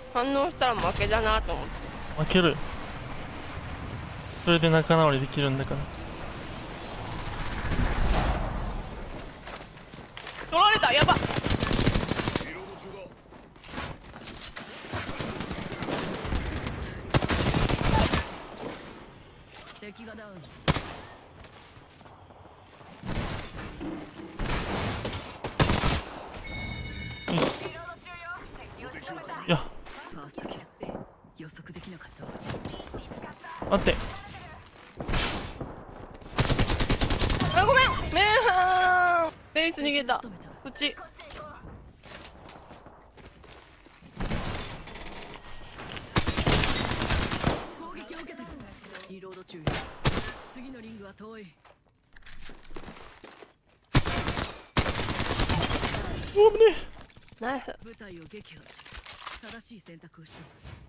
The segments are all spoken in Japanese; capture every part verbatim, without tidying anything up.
反応したら負けだなと思って。 負ける。それで仲直りできるんだから。 取られた、やばっ。 敵がダウン。 いや、 ファーストキル。予測できなかったわ。 待って。 あ、ごめんめん。ベース逃げた。こっち。 攻撃を受けてる。リロード中。次のリングは遠い。 おぶねナイス。 部隊を撃破。正しい選択をしろ。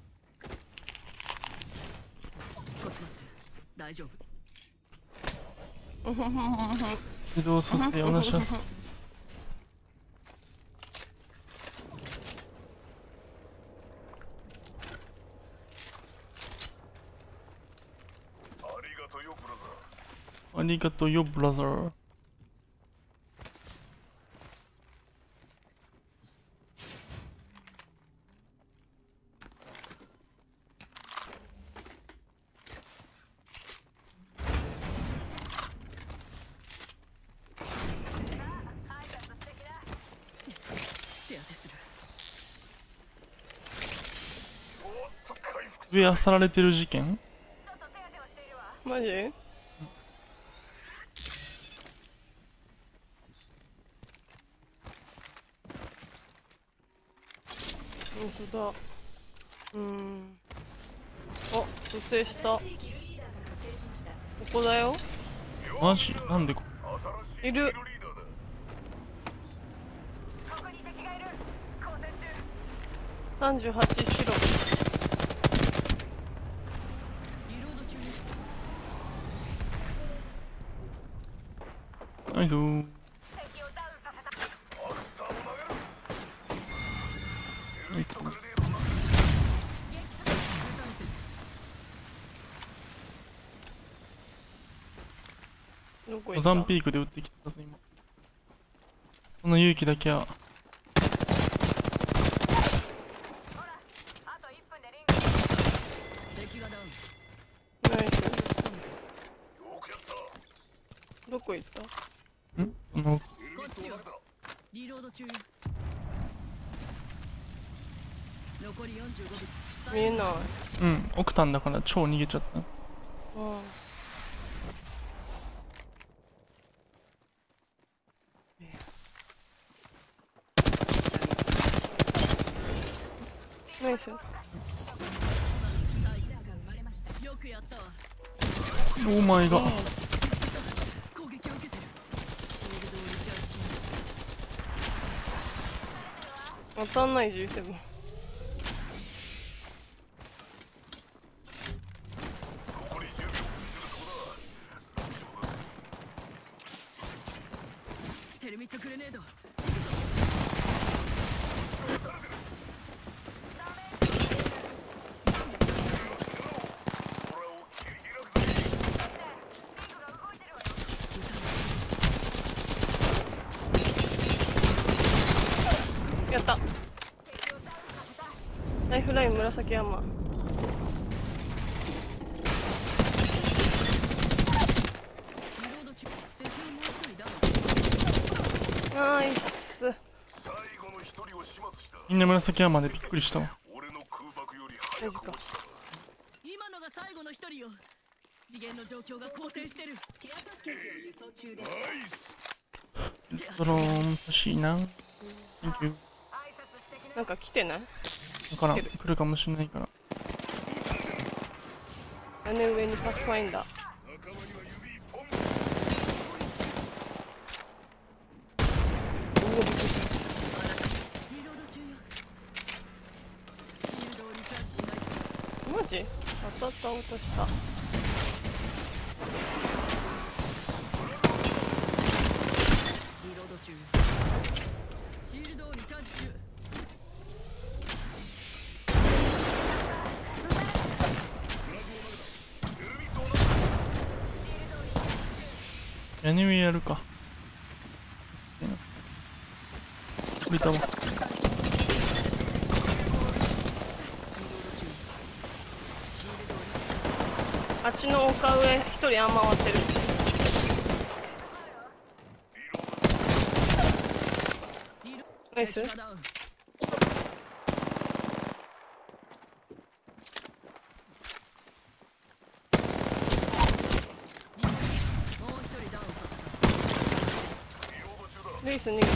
少し待って。大丈夫。 自動させてお願いします。ありがとうよブラザー。ありがとうよブラザー。上漁られてる事件？ マジ？本当だ。うーん。あ、蘇生した。ここだよ。 マジ？なんでこいる。さんじゅうはち白。 ないぞー。モザンピークで撃ってきたぞ今。この勇気だけは。 ナイス。どこ行った？ ん？このリロード中。残りよんじゅうごびょう。 見えない。 うん、オクタンだから超逃げちゃった。 ああ。ナイス。 よくやったわ。 オーマイガー。 攻撃を受けてる。 当たんない ジーセブン。 テルミットグレネード。 やった。ライフライン紫山。ナイス。 みんな紫山でびっくりしたわ。 マジか。 今のが最後の一人よ。次元の状況が好転してる。 ドローン欲しいな。Thank you。 なんか来てない？ だから来るかもしれないから。 屋根上にパスファインダー。マジ？当たった音した。 リロード中。シールドをリチャージ中。 屋根上やるか。降りたわ。 あっちの丘上一人あん回ってる。ナイス。レイス逃げた。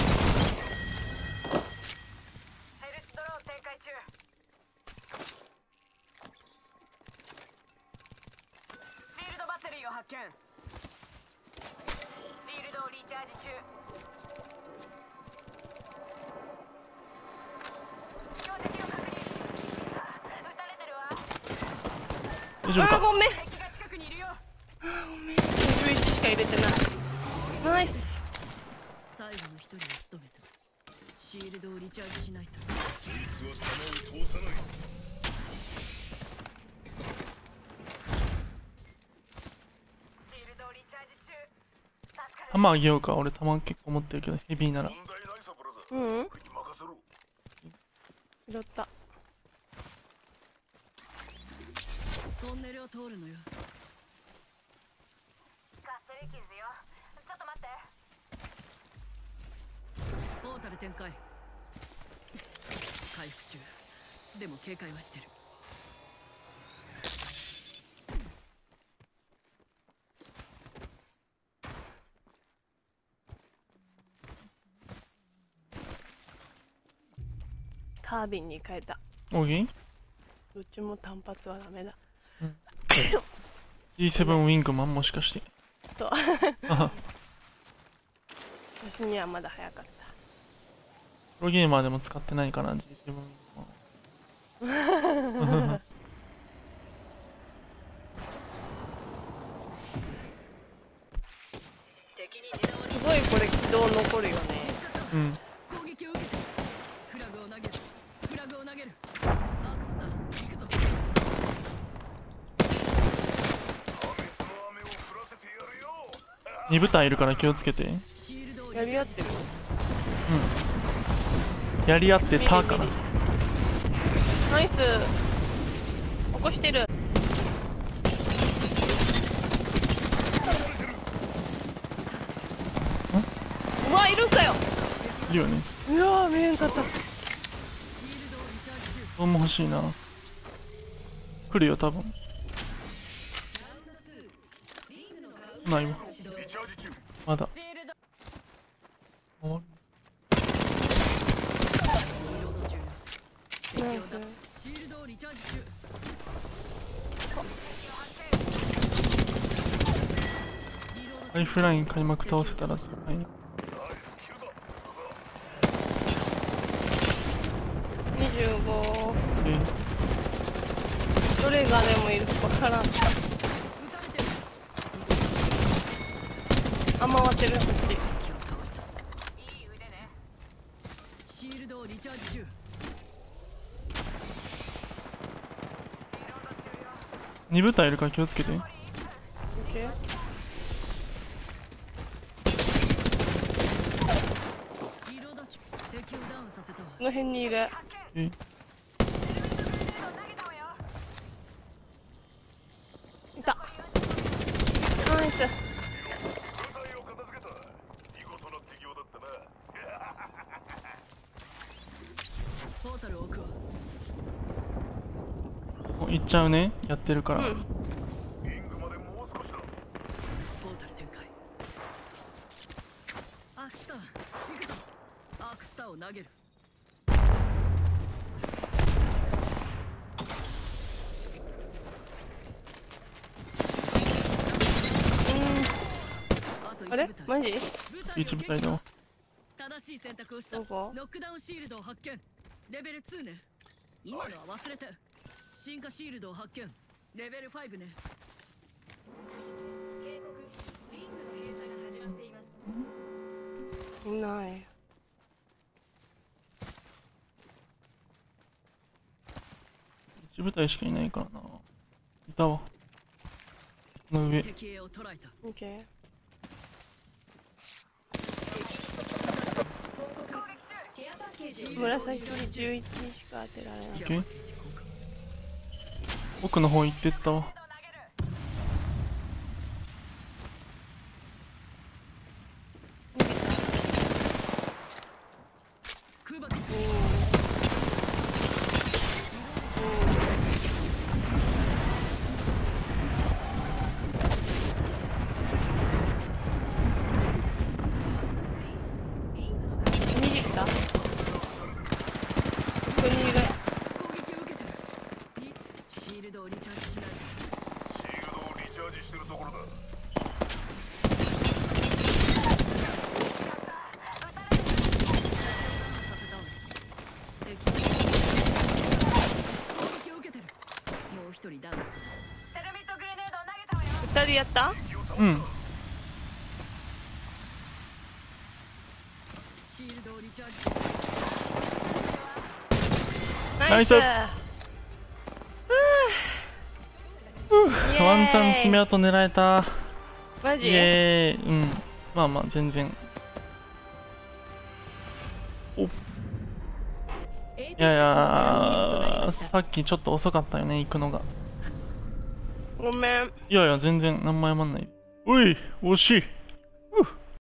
発見。シールドをリチャージ中。標的を確認。撃たれてるわ。 大丈夫か。 あーごめん。 敵が近くにいるよ。 あーごめん。じゅういちしか入れてない。ナイス。 最後の一人を仕留めた。シールドをリチャージしないと。 こいつは弾を通さない。 弾あげようか。俺弾結構持ってるけどヘビーなら。 問題ないさブラザー。 うん。 任せろ。 拾った。 トンネルを通るのよ。 ガスリキズよ。ちょっと待って。 ポータル展開。回復中。でも警戒はしてる。 カービンに変えた。 オーケー。 うちも単発はダメだ。 うん、ジーセブン ウィングマンもしかして。 そう。私にはまだ早かった。 プロゲーマーでも使ってないかな、ジーセブン ウィングマン。 すごいこれ起動残るよね。 うん。 攻撃を受けてフラグを投げる。フラグを投げる。アークスター行くぞ。 に部隊いるから気をつけて。 シールドをやり合ってる。 うん。やり合ってたかな。 ナイス。起こしてる。うわ、いるんかよ。 いるよね。 うわー、見えんかった。 どうも欲しいな。来るよ多分。ないわ。まだ。終わる。 ナイシールドをリチャージ中。 ライフライン開幕倒せたらすごいな。 にじゅうご。 えどれがでもいるかわからん。あ、回ってるこっち。 シールドをリチャージ中。 に部隊いるから気をつけて。 オッケー。 リロード中。敵をダウンさせたわ。 この辺にいる。 えいた。ナイス。 ポータルを置くわ。 もう行っちゃうね。やってるから。 うん。 ポータル展開。アクスター行くぞ。アクスターを投げる。あとあれ一部隊。 マジ？ 一部隊だわ。 正しい選択をした。 どこ？ ノックダウンシールドを発見。レベルツーね。今のは忘れて。進化シールドを発見。レベルファイブね。 警告。リングの閉鎖が始まっています。 いない。 一部隊しかいないからな。いたわ。この上。 敵兵を捕らえた。 オッケー。 紫よりじゅういちにしか当てられない。 オッケー。奥の方行ってったわ。 クバク逃げた。ここにいる。 攻撃を受けてる。にシールドをリチャージしないと。 シールドをリチャージしてるところだ。 させたわ。敵攻撃を受けてる。もう一人ダウンさせた。 テルミットグレネード投げたわよ。 二人やった。 うんシールドをリチャージ。 ナイス。 ナイふうワンチャン爪痕狙えた。イマジ。 エーイ。うんまあまあ全然。おいやいやさっきちょっと遅かったよね行くのが。 ごめん。 いやいや全然何も謝んない。おい惜しい。